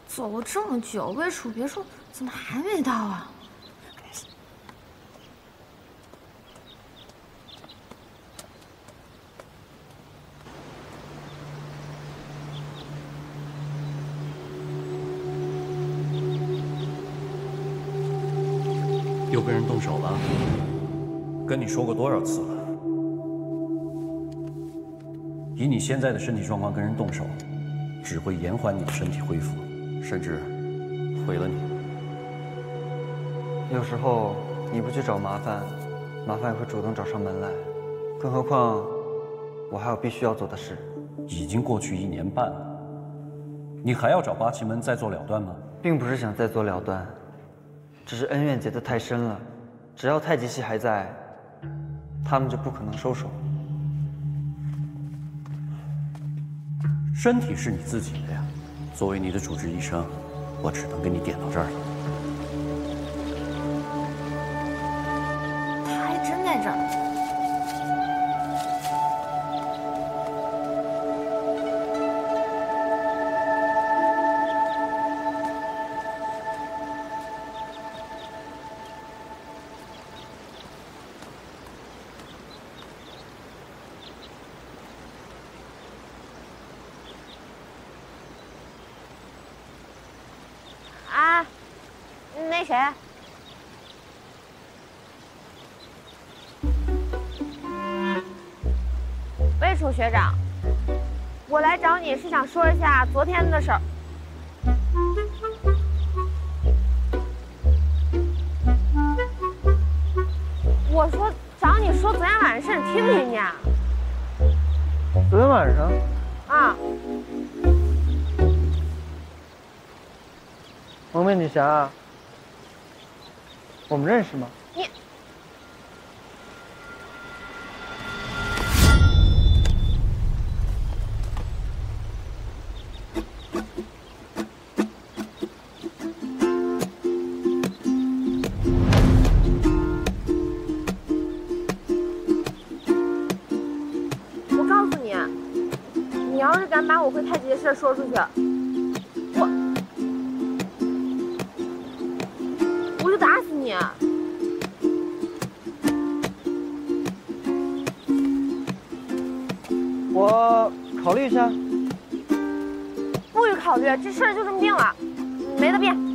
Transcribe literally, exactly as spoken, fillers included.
走了这么久，魏楚别墅怎么还没到啊？ 又跟人动手了？跟你说过多少次了？以你现在的身体状况跟人动手，只会延缓你的身体恢复，甚至毁了你。 有时候你不去找麻烦，麻烦也会主动找上门来。更何况，我还有必须要做的事。 已经过去一年半了，你还要找八旗门再做了断吗？ 并不是想再做了断。 只是恩怨结得太深了，只要太极系还在，他们就不可能收手。 身体是你自己的呀，作为你的主治医生，我只能给你点到这儿了。 他还真在这儿。 啊，那谁？魏楚学长，我来找你是想说一下昨天的事儿。我说找你说昨天晚上事，你听不听见啊？ 昨天晚上？ 啊。 蒙面女侠，我们认识吗？ 你，我告诉你，你要是敢把我会太极的事说出去。 我就打死你！ 我考虑一下。 不许考虑，这事儿就这么定了，没得变。